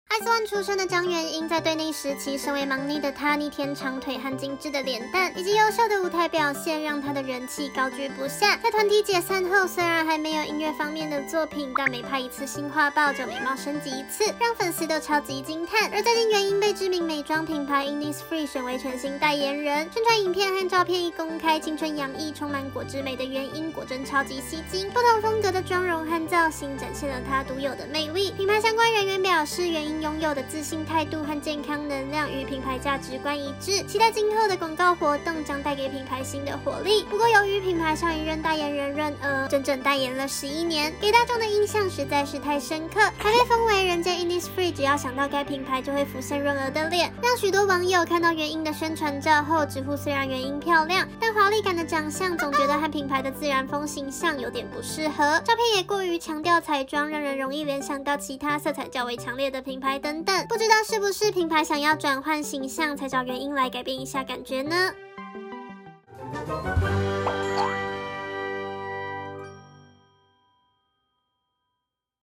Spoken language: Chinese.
ice1出身的张元英，在队内时期，身为忙腻的她逆天长腿和精致的脸蛋，以及优秀的舞台表现，让她的人气高居不下。在团体解散后，虽然还没有音乐方面的作品，但每拍一次新画报就美貌升级一次，让粉丝都超级惊叹。而最近元英被知名美妆品牌 Innisfree 选为全新代言人，宣传影片和照片一公开，青春洋溢、充满果汁美的元英果真超级吸睛。不同风格的妆容和造型展现了她独有的魅力。品牌相关人员表示，元英拥有的自信态度和健康能量与品牌价值观一致，期待今后的广告活动将带给品牌新的活力。不过，由于品牌上一任代言人润娥整整代言了11年，给大众的印象实在是太深刻，还被封为人间 Innisfree， 只要想到该品牌就会浮现润娥的脸，让许多网友看到元英的宣传照后直呼，虽然元英漂亮，但华丽感的长相总觉得和品牌的自然风形象有点不适合，照片也过于强调彩妆，让人容易联想到其他色彩较为强烈的品牌等等。不知道是不是品牌想要转换形象，才找元英来改变一下感觉呢？